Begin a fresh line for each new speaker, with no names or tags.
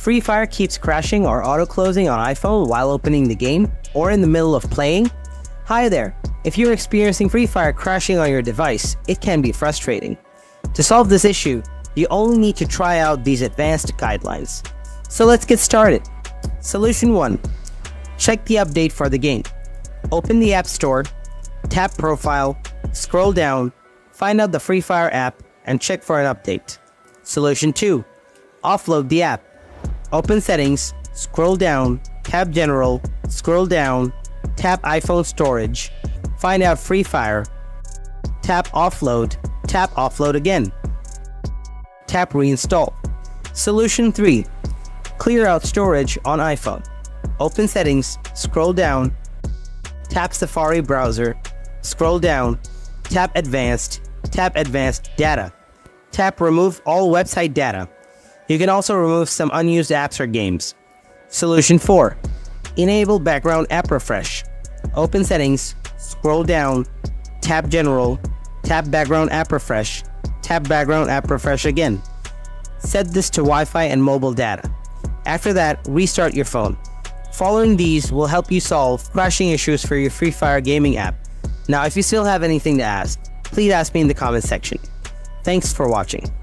Free Fire keeps crashing or auto-closing on iPhone while opening the game or in the middle of playing? Hi there! If you're experiencing Free Fire crashing on your device, it can be frustrating. To solve this issue, you only need to try out these advanced guidelines. So let's get started. Solution 1. Check the update for the game. Open the App Store, tap Profile, scroll down, find out the Free Fire app, and check for an update. Solution 2. Offload the app. Open Settings, scroll down, tap General, scroll down, tap iPhone Storage, find out Free Fire, tap Offload again. Tap Reinstall. Solution 3. Clear out storage on iPhone. Open Settings, scroll down, tap Safari browser, scroll down, tap Advanced Data. Tap Remove all website data. You can also remove some unused apps or games. Solution 4. Enable background app refresh. Open Settings, scroll down, tap General, tap Background app refresh, tap Background app refresh again. Set this to Wi-Fi and mobile data. After that, restart your phone. Following these will help you solve crashing issues for your Free Fire gaming app. Now, if you still have anything to ask, please ask me in the comment section. Thanks for watching.